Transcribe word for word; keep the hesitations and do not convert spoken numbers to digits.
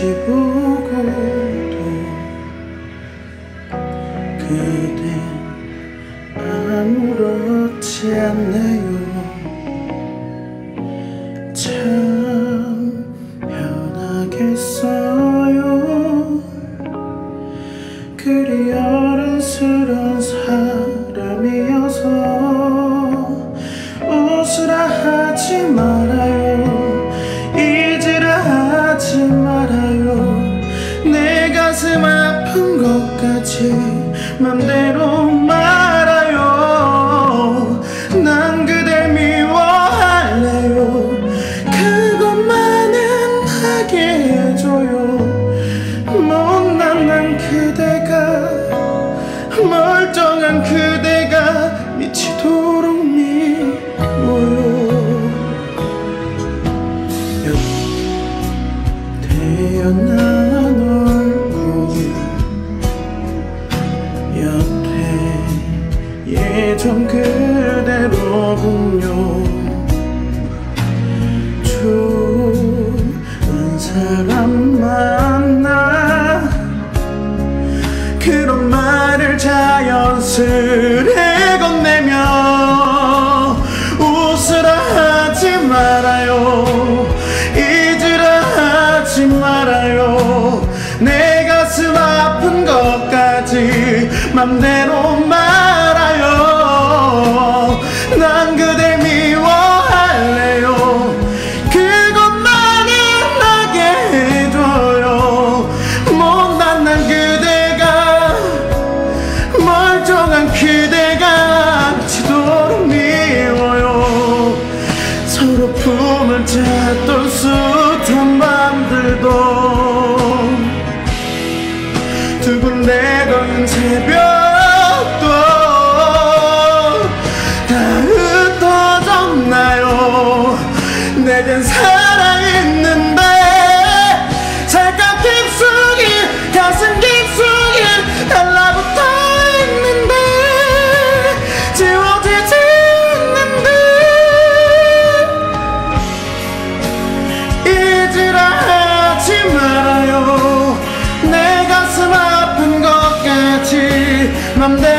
다시 보고도 그댄 아무렇지 않네요. 참 변하겠어요. 그리 어른스러운 사람이어서 웃으라 하지 말아요. 잊으라 하지 말아요. 내 가슴 아픈 것까지 맘대로 말아요. 난 그댈 미워할래요. 그것만은 하게 해줘요. 못난 난 그대가, 멀쩡한 그대가 미치도록 미워요. 태어난 얼굴 여태 예전 그대로군요. 좋은 사람 만나 그런 말을 자연스레 건네며 웃으라 하지 말아요. 잊으라 하지 말아요. 내 가슴 아픈 것까지 맘대로 말아요. 난 그댈 미워할래요. 그것만은 하게 해줘요. 못난 난 그대가, 멀쩡한 그대가 미치도록 미워요. 서로 품을 찼던 숱한 밤들도 두근대던 새벽도 다 흩어졌나요. 내겐 살아있는데 살짝 깊숙이 가슴 깊숙이 달라붙어 있는데 지워지지 않는데 잊으라 하지 말아요. 내 가슴 아픈 것까지 맘대로